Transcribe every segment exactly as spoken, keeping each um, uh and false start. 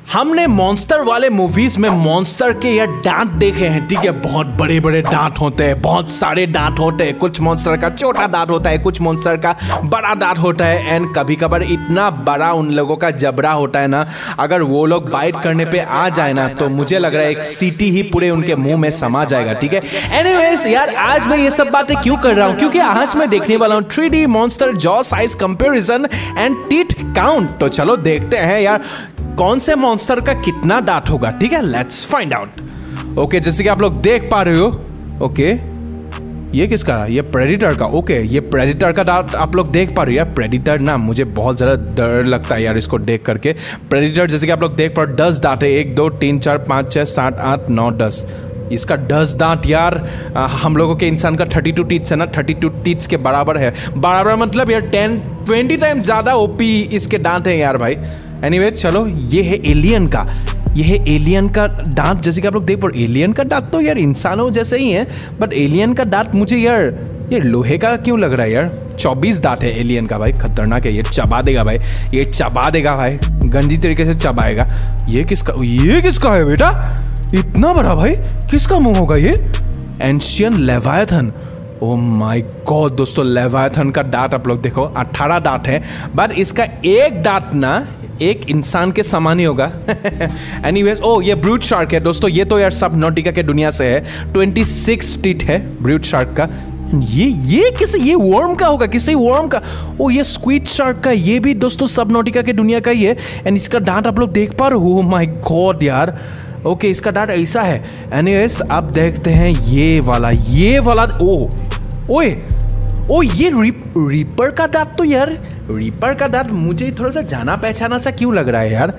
हमने मॉन्स्टर वाले मूवीज में मॉन्स्टर के ये दांत देखे हैं, ठीक है। बहुत बड़े बड़े दांत होते हैं, बहुत सारे दांत होते हैं। कुछ मॉन्स्टर का छोटा दांत होता है, कुछ मॉन्स्टर का बड़ा दांत होता है। एंड कभी कभार इतना बड़ा उन लोगों का जबड़ा होता है ना, अगर वो लोग बाइट करने पे आ जाए ना तो मुझे लग रहा है एक सीटी ही पूरे उनके मुंह में समा जाएगा, ठीक है। एनीवेज यार, आज मैं ये सब बातें क्यों कर रहा हूँ, क्योंकि आज मैं देखने वाला हूँ three D monster jaw size comparison and teeth count. तो चलो देखते हैं यार कौन से मॉन्स्टर का कितना दांत होगा, ठीक है। Let's find out. ओके, जैसे कि आप लोग देख पा रहे हो, ओके ये किसका, ये प्रेडिटर का। ओके, ये प्रेडिटर का दांत आप लोग देख पा रहे हो यार। प्रेडिटर ना मुझे बहुत ज़्यादा डर लगता है यार इसको देख करके। प्रेडिटर जैसे कि आप लोग देख पा रहे हो, दस दांत है। एक दो तीन चार पाँच छः सात आठ नौ दस। इसका दस दांत यार, आ, हम लोगों के इंसान का थर्टी टू टीथ्स है ना, थर्टी टू टीथ्स के बराबर है। बराबर मतलब यार टेन ट्वेंटी टाइम ज़्यादा ओपी इसके दांत हैं यार भाई। एनीवे चलो, ये है एलियन का, ये है एलियन का दांत। जैसे कि आप लोग देख पा, एलियन का दांत तो यार इंसानों जैसे ही है, बट एलियन का दांत मुझे यार ये लोहे का क्यों लग रहा है यार। चौबीस दांत है एलियन का भाई, खतरनाक है। ये चबा देगा भाई, ये चबा देगा भाई, गंदी तरीके से चबाएगा। ये किसका, ये किसका है बेटा इतना बड़ा भाई, किसका मुंह होगा ये। Ancient leviathan, oh my god दोस्तों, लेवायथन का दांत आप लोग देखो, अठारह दांत है, बट इसका एक दांत ना एक इंसान के समान ही होगा। एनीवेज, ओ ये ब्रूट शार्क है दोस्तों, ये तो यार सब नॉटिका के दुनिया से है। छब्बीस टीथ है ब्रूट शार्क का। ये ये किसे, ये वर्म का होगा, किसी वर्म का। ओ ये स्क्विड शार्क का, ये भी दोस्तों सब नॉटिका के दुनिया का ही है। एंड इसका दांत आप लोग देख पा रहे हो, ओ माय गॉड यार। ओके okay, इसका दांत ऐसा है। एनीवेज, अब देखते हैं ये वाला, ये वाला। ओ ओए ओ ये रिप, रिपर का दांत तो यार, रिपर का दांत मुझे थोड़ा सा जाना पहचाना सा क्यों लग रहा है यार।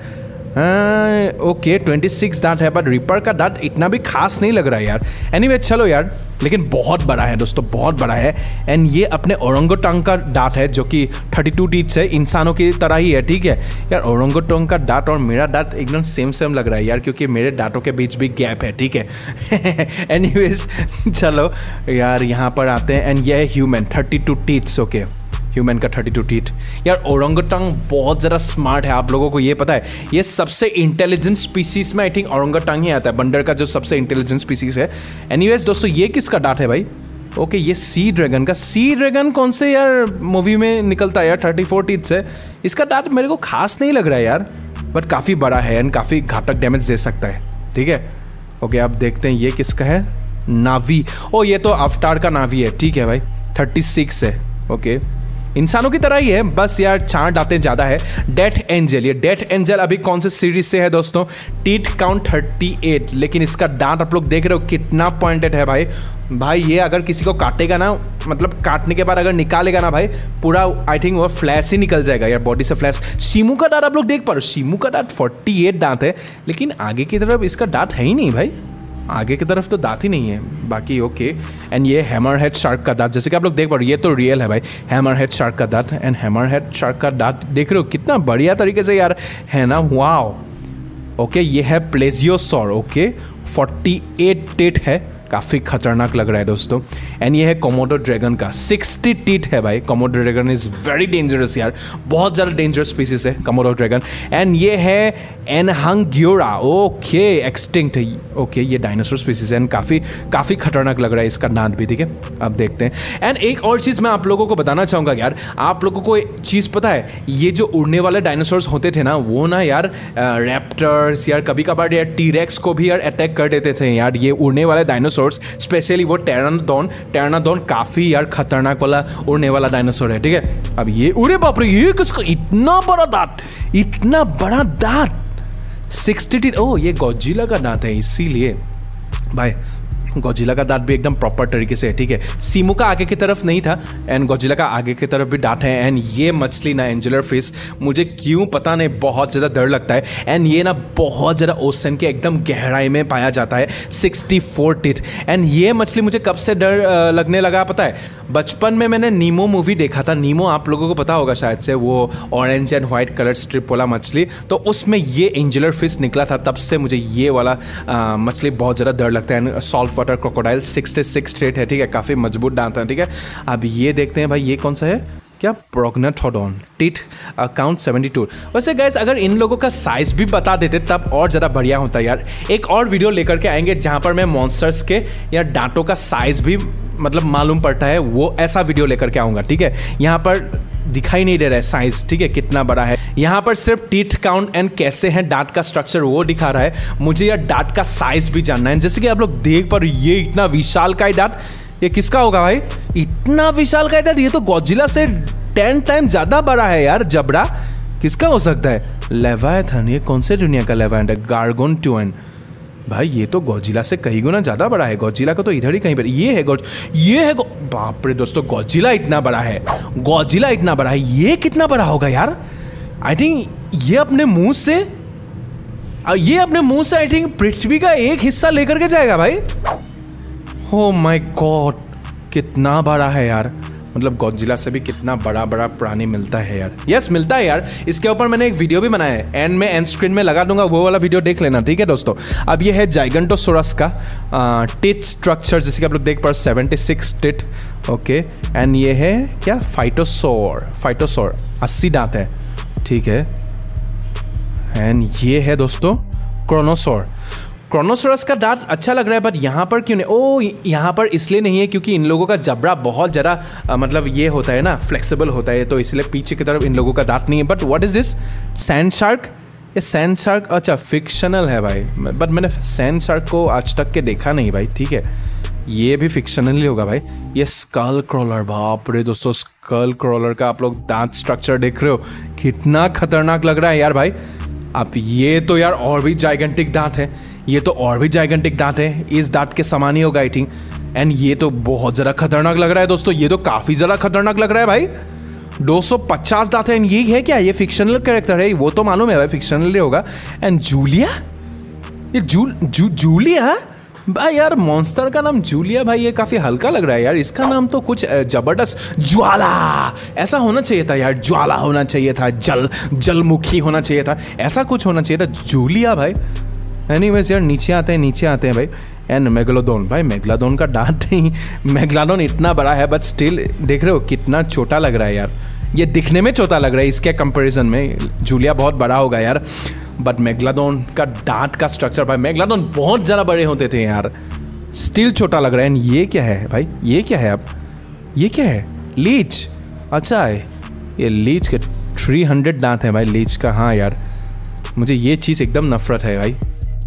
ओके छब्बीस दांत है, बट रिपर का दांत इतना भी खास नहीं लग रहा है यार। एनीवे चलो यार, लेकिन बहुत बड़ा है दोस्तों, बहुत बड़ा है। एंड ये अपने ओरंगोटंग का दांत है, जो कि थर्टी टू टीथ्स है, इंसानों की तरह ही है, ठीक है यार। ओरंगोटंग का दांत और मेरा दांत एकदम सेम सेम लग रहा है यार, क्योंकि मेरे दांतों के बीच भी गैप है, ठीक है। एनीवेज चलो यार, यहाँ पर आते हैं। एंड ये है human, thirty two teeths. Okay, human का थर्टी टू टीथ। यार ओरंगोटंग बहुत ज़्यादा स्मार्ट है, आप लोगों को ये पता है। ये सबसे इंटेलिजेंट स्पीसीज में आई थिंक ओरंगोटंग ही आता है, बंदर का जो सबसे इंटेलिजेंट स्पीसीज है। एनीवेज दोस्तों, ये किसका दांत है भाई। ओके, ये सी ड्रैगन का। सी ड्रैगन कौन से यार मूवी में निकलता है यार, थर्टी फोर टीथ्स है। इसका दांत मेरे को खास नहीं लग रहा है यार, बट काफ़ी बड़ा है एंड काफ़ी घातक डैमेज दे सकता है, ठीक है। ओके, अब देखते हैं ये किसका है। नावी, ओ ये तो अवतार का नावी है, ठीक है भाई, थर्टी सिक्स है। ओके, इंसानों की तरह ही है, बस यार चार दांतें ज़्यादा है। डेथ एंजल, ये डेथ एंजल अभी कौन से सीरीज से है दोस्तों, टीथ काउंट थर्टी एट। लेकिन इसका दांत आप लोग देख रहे हो कितना पॉइंटेड है भाई। भाई ये अगर किसी को काटेगा ना, मतलब काटने के बाद अगर निकालेगा ना भाई, पूरा आई थिंक वो फ्लैश ही निकल जाएगा यार, बॉडी से फ्लैश। शिमू का दांत आप लोग देख पा रहे हो, शिमू का दांत फोर्टी एट दांत है, लेकिन आगे की तरफ इसका दांत है ही नहीं भाई, आगे की तरफ तो दांत ही नहीं है बाकी। ओके, एंड ये हैमर हेड शार्क का दांत, जैसे कि आप लोग देख पा रहे हो, ये तो रियल है भाई, हैमर हेड शार्क का दांत। एंड हैमर हेड शार्क का दांत देख रहे हो कितना बढ़िया तरीके से यार है ना, वाओ। ओके, ये है plesiosaur. Okay, forty eight teeth है, काफ़ी खतरनाक लग रहा है दोस्तों। एंड ये है कोमोडो ड्रैगन का, सिक्सटी टीथ है भाई। Komodo dragon is very dangerous यार, बहुत ज़्यादा डेंजरस स्पीसीज है कोमोडो ड्रैगन। एंड ये है एनहंग्योरा। ओके, एक्सटिंक्ट है। ओके, ये डायनासोर स्पीसीज है एंड काफ़ी काफ़ी खतरनाक लग रहा है इसका दांत भी, ठीक है। अब देखते हैं। एंड एक और चीज़ मैं आप लोगों को बताना चाहूँगा यार, आप लोगों को एक चीज़ पता है, ये जो उड़ने वाले डायनासोर्स होते थे ना, वो ना यार रैप्टर्स यार कभी कभार यार टीरेक्स को भी यार अटैक कर देते थे यार। ये उड़ने वाले डायनासोर, स्पेशली वो टेरानोडॉन, टेरानोडॉन काफी यार खतरनाक वाला उड़ने वाला डायनासोर है, ठीक है। अब ये, उड़े बाप रे, ये किसका इतना बड़ा दांत, इतना बड़ा दांत, सिक्सटी टीथ। ओ ये गॉडजिला का दांत है, इसीलिए भाई गॉडजिला का दांत भी एकदम प्रॉपर तरीके से है, ठीक है। सीमू का आगे की तरफ नहीं था, एंड गॉडजिला का आगे की तरफ भी दांत है। एंड ये मछली ना, एंजेलर फिश, मुझे क्यों पता नहीं बहुत ज़्यादा डर लगता है। एंड ये ना बहुत ज़्यादा ओशन के एकदम गहराई में पाया जाता है, सिक्सटी फोर टीथ। एंड ये मछली मुझे कब से डर लगने लगा पता है, बचपन में मैंने नीमो मूवी देखा था। नीमो आप लोगों को पता होगा शायद से, वो orange and white colour strip वाला मछली, तो उसमें ये एंजेलर फिश निकला था, तब से मुझे ये वाला मछली बहुत ज़्यादा डर लगता है। Salt water crocodile, sixty six teeth है, ठीक है, काफ़ी मजबूत दांत है, ठीक है। अब ये देखते हैं भाई, ये कौन सा है, क्या prognathodon teeth count seventy two. वैसे गाइस अगर इन लोगों का साइज भी बता देते तब और ज़्यादा बढ़िया होता यार। एक और वीडियो लेकर के आएंगे जहाँ पर मैं मॉन्स्टर्स के या डांटों का साइज भी मतलब मालूम पड़ता है, वो ऐसा वीडियो लेकर के आऊँगा, ठीक है। यहाँ पर दिखाई नहीं दे रहा है साइज, ठीक है, कितना बड़ा है। यहाँ पर सिर्फ टीथ काउंट एंड कैसे हैं डांट का स्ट्रक्चर वो दिखा रहा है। मुझे यार डांट का साइज भी जानना है। जैसे कि आप लोग देख पर ये इतना विशाल का डांट, ये किसका होगा भाई? इतना विशाल का डांट, ये तो गॉडजिला से टेन टाइम ज्यादा बड़ा है यार। जबड़ा किसका हो सकता है? लेवायथन। ये कौन से दुनिया का लेवायथन है? गार्गोंटुअन। भाई ये तो गॉडजिला से कई गुना ज्यादा बड़ा है। गॉडजिला का तो इधर ही कहीं पर ये है गॉड ये है गो... बाप रे दोस्तों, गॉडजिला इतना बड़ा है, गॉडजिला इतना बड़ा है। ये कितना बड़ा होगा यार? आई थिंक ये अपने मुंह से ये अपने मुंह से आई थिंक पृथ्वी का एक हिस्सा लेकर के जाएगा भाई। ओ माय गॉड, कितना बड़ा है यार। मतलब गॉडजिला से भी कितना बड़ा बड़ा प्राणी मिलता है यार। यस yes, मिलता है यार। इसके ऊपर मैंने एक वीडियो भी बनाया है, एंड में एंड स्क्रीन में लगा दूंगा, वो वाला वीडियो देख लेना, ठीक है दोस्तों। अब ये है जाइगेंटोसोरस का टिट स्ट्रक्चर, जैसे कि आप लोग देख पा seventy six teeth, okay. And ये है क्या? फाइटोसोर। फाइटोसोर अस्सी दांत है, ठीक है। एंड ये है दोस्तों क्रोनोसोर। क्रोनोसोरस का दांत अच्छा लग रहा है, बट यहाँ पर क्यों नहीं? ओ यहाँ पर इसलिए नहीं है क्योंकि इन लोगों का जबड़ा बहुत ज़्यादा मतलब ये होता है ना, फ्लेक्सिबल होता है, तो इसलिए पीछे की तरफ इन लोगों का दांत नहीं है। But what is this? Sand shark. ये सैंड शार्क अच्छा फिक्शनल है भाई, बट मैंने सैंड शार्क को आज तक के देखा नहीं भाई, ठीक है। ये भी फिक्शनल ही होगा भाई। ये स्कल क्रॉलर, बाप रे दोस्तों, स्कल क्रॉलर का आप लोग दांत स्ट्रक्चर देख रहे हो, कितना खतरनाक लग रहा है यार भाई। अब ये तो यार और भी जाइगेंटिक दांत है, ये तो और भी जाइगेंटिक दांत है, इस दांत के समान ही होगा आई थिंक। एंड ये तो बहुत ज़्यादा खतरनाक लग रहा है दोस्तों, ये तो काफ़ी ज़्यादा खतरनाक लग रहा है भाई। दो सौ पचास दांत है। ये है क्या? ये फिक्शनल कैरेक्टर है, वो तो मालूम है भाई, फिक्शनल होगा। एंड जूलिया, ये जू जू जूलिया भाई यार, मॉन्स्टर का नाम जूलिया भाई, ये काफी हल्का लग रहा है यार। इसका नाम तो कुछ जबरदस्त, ज्वाला ऐसा होना चाहिए था यार, ज्वाला होना चाहिए था, जल जलमुखी होना चाहिए था, ऐसा कुछ होना चाहिए था। जूलिया भाई। एनीवेज यार, नीचे आते हैं नीचे आते हैं भाई। एंड मेगलोडोन भाई, मेगलाडोन का दांत नहीं, मेगलाडोन इतना बड़ा है बट स्टिल देख रहे हो कितना छोटा लग रहा है यार। ये दिखने में छोटा लग रहा है इसके कंपैरिजन में, जूलिया बहुत बड़ा होगा यार। बट मेगलाडोन का दांत का स्ट्रक्चर भाई, मेगलाडोन बहुत ज़्यादा बड़े होते थे यार, स्टिल छोटा लग रहा है। एंड ये क्या है भाई? ये क्या है? अब ये क्या है? लीच। अच्छा है ये लीच के थ्री हंड्रेड दांत है भाई लीच का। हाँ यार, मुझे ये चीज़ एकदम नफरत है भाई।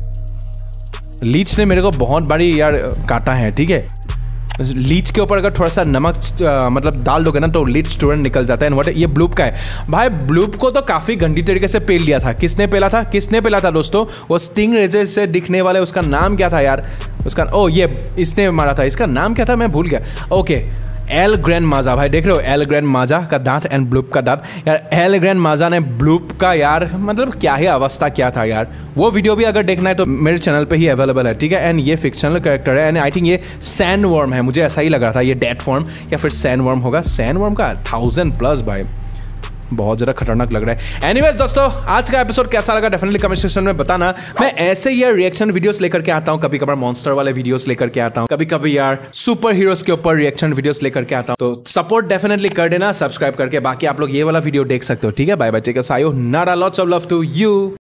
लीच ने मेरे को बहुत बड़ी यार काटा है, ठीक है। लीच के ऊपर अगर थोड़ा सा नमक आ, मतलब डाल दोगे ना तो लीच तुरंत निकल जाता है। एंड ये ब्लूप का है भाई। ब्लूप को तो काफ़ी गंदी तरीके से पेल लिया था। किसने पेला था? किसने पेला था दोस्तों? वो स्टिंग रेजर से दिखने वाले, उसका नाम क्या था यार? उसका ओ ये इसने मारा था, इसका नाम क्या था मैं भूल गया। ओके, एल ग्रैंड माजा भाई, देख रहे हो एल ग्रैंड माजा का दांत एंड ब्लूप का दांत यार। एल ग्रैंड माजा ने ब्लूप का यार मतलब क्या ही अवस्था क्या था यार। वो वीडियो भी अगर देखना है तो मेरे चैनल पे ही अवेलेबल है, ठीक है। एंड ये फिक्शनल कैरेक्टर है, एंड आई थिंक ये सैंड वर्म है, मुझे ऐसा ही लग रहा था। ये डेथ फॉर्म या फिर सैंड वर्म होगा। सैंड वर्म का थाउजेंड प्लस भाई, बहुत ज़्यादा खतरनाक लग रहा है। एनीवेज दोस्तों, आज का एपिसोड कैसा लगा डेफिनेटली कमेंट सेक्शन में बताना। मैं ऐसे ही यार रिएक्शन वीडियोस लेकर के आता हूँ, कभी कभार मॉन्स्टर वाले वीडियोस लेकर के आता हूँ, कभी कभी यार सुपर हीरोज के ऊपर रिएक्शन वीडियोस लेकर के आता हूँ। तो सपोर्ट डेफिनेटली कर देना सब्सक्राइब करके। बाकी आप लोग ये वाला वीडियो देख सकते हो, ठीक है। बाय बाय, टेक केयर, सायोनारा, lots of love to you.